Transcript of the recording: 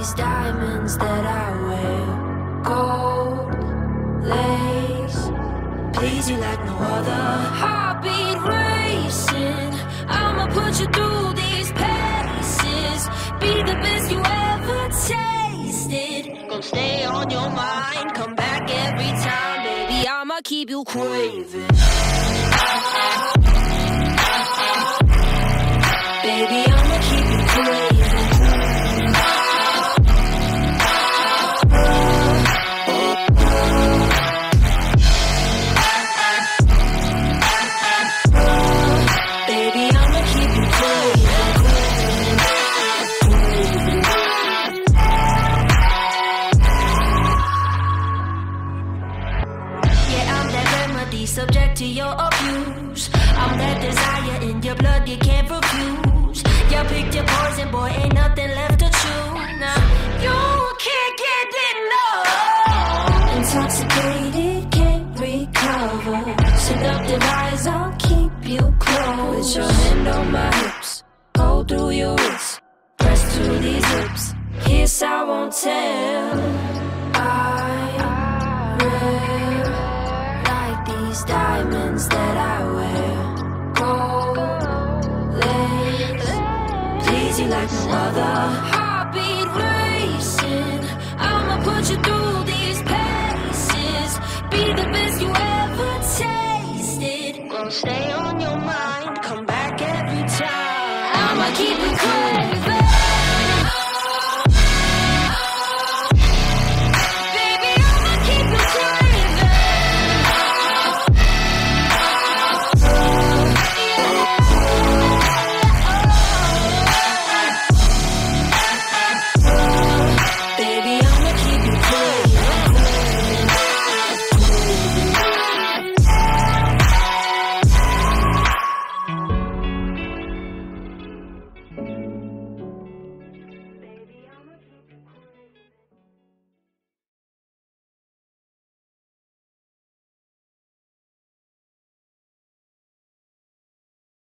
these diamonds that I wear, gold lace, please you like no other. Heartbeat racing, I'ma put you through these paces. Be the best you ever tasted. Gonna stay on your mind, come back every time, baby. I'ma keep you craving. Baby, I'ma keep you craving. Baby, I'ma keep you craving. Yeah, I'm that remedy, subject to your abuse. I'm that desire in your blood you can't refuse. You picked your poison, boy, ain't nothing left to choose. Now, you can't get enough. Intoxicated, can't recover. Seductive eyes, I'll keep you close. With your hand on my hips, hold through your wrist, press to these lips, kiss I won't tell. I wear like these diamonds that I wear, gold lace, please you like no other. Heartbeat racing, I'ma put you through these paces. Be the best you ever tasted. Gonna stay